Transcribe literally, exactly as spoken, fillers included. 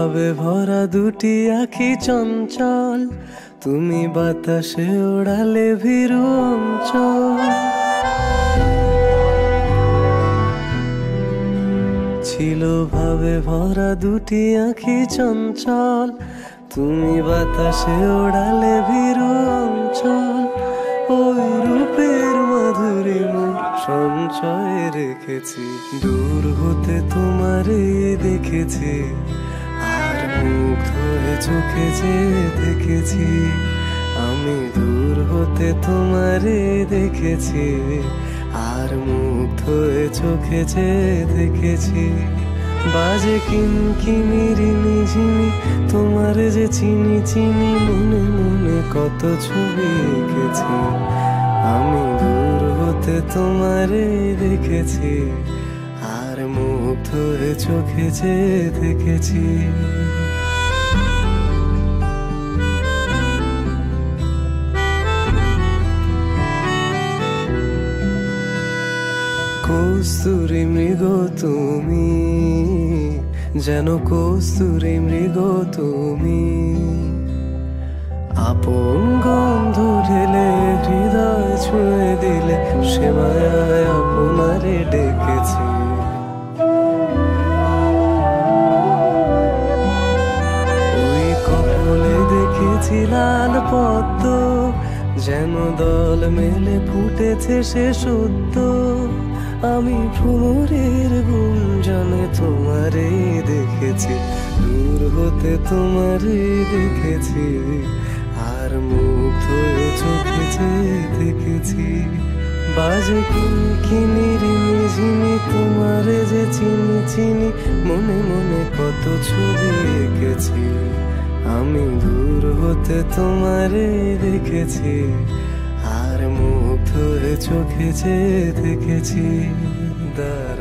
ভাবে ভরা দুটি আঁখি চঞ্চল, তুমি বাতাসে ওড়ালে ভীরু অঞ্চল। ছিল ভাবে ভরা দুটি আঁখি চঞ্চল, তুমি বাতাসে ওড়ালে ভীরু অঞ্চল। ওই রূপের মাধুরিমা সঞ্চয়ে রেখেছি, দূর হতে তোমারে দেখেছি, আর মুগ্ধ হয়ে চোখে যে দেখেছি। আমি দূর হতে তোমারে দেখেছি, আর মুগ্ধ হয়ে চোখে যে দেখেছি। বাজে কিনকিনি রিনি ঝিনি, তোমার যে চিনি চিনি, মনে মনে কত ছবি এঁকেছি। আমি দূর হতে তোমারে দেখেছি, আর মুগ্ধ হয়ে চোখে যে দেখেছি। কস্তুরী মৃগ তুমি, যেন কস্তুরী মৃগ তুমি, আপন গন্ধ ঢেলে হৃদয় ছুঁয়ে দিলে, সে মায়ায় আপনারে ডেকেছি। ওই কপলে দেখেছি লাল পদ্ম, যেন দল মেলে ফুটেছে সে সদ্য। আমি ভ্রমরের গুঞ্জনে তোমারে দেখেছি, দূর হতে তোমারে দেখেছি, আর মুগ্ধ হয়ে চোখে যে দেখেছি। বাজে কিনকিনি রিনি ঝিনি, তোমারে যে চিনি চিনি, মনে মনে কত ছবি এঁকেছি। আমি দূর হতে তোমারে দেখেছি, আর মুগ্ধ হয়ে চোখে যে দেখেছি। দা